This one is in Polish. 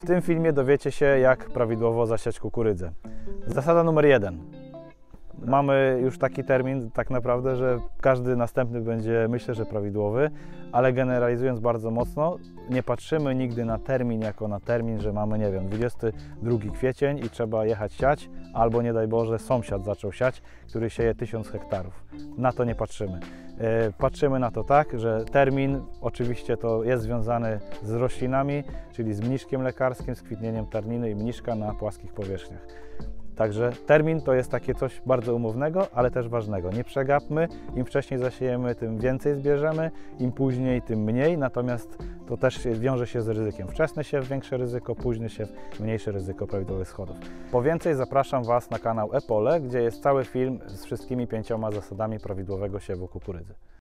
tym filmie dowiecie się, jak prawidłowo zasiać kukurydzę. Zasada numer 1. Mamy już taki termin tak naprawdę, że każdy następny będzie, myślę, że prawidłowy, ale generalizując bardzo mocno, nie patrzymy nigdy na termin jako na termin, że mamy, nie wiem, 22 kwiecień i trzeba jechać siać, albo nie daj Boże sąsiad zaczął siać, który sieje 1000 hektarów. Na to nie patrzymy. Patrzymy na to tak, że termin oczywiście to jest związany z roślinami, czyli z mniszkiem lekarskim, z kwitnieniem tarniny i mniszka na płaskich powierzchniach. Także termin to jest takie coś bardzo umownego, ale też ważnego. Nie przegapmy, im wcześniej zasiejemy, tym więcej zbierzemy, im później, tym mniej, natomiast to też wiąże się z ryzykiem. Wczesny siew, większe ryzyko, późny siew, mniejsze ryzyko prawidłowych schodów. Po więcej zapraszam Was na kanał Epole, gdzie jest cały film z wszystkimi 5 zasadami prawidłowego siewu kukurydzy.